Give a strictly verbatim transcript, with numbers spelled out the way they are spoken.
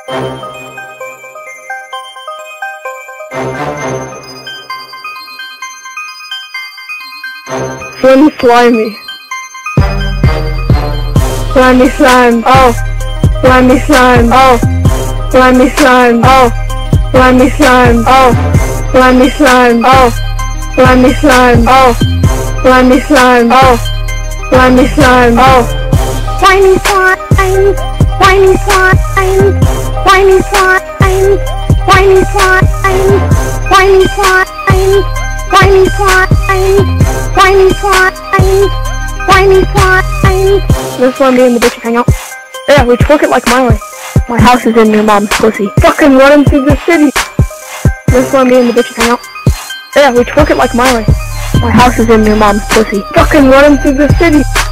Slimy, slimy. Slimy, slime, oh. Slimy, slime, oh. Slimy, slime, oh. Slimy, slime, oh. Slimy, slime, oh. Slimy, slime, oh. Slimy, slime, oh. Slimy, slime, oh. Slimy slime, slimy slime, slimy slime, slimy slime, slimy slime, slimy slime, slimy slime, slimy slime. This is where me and the bitch hang out. Yeah, we twerk it like my way. My house is in your mom's pussy. Fucking running through the city. This is where me and the bitch hang out. Yeah, we twerk it like my way. My house is in your mom's pussy. Fucking running through the city.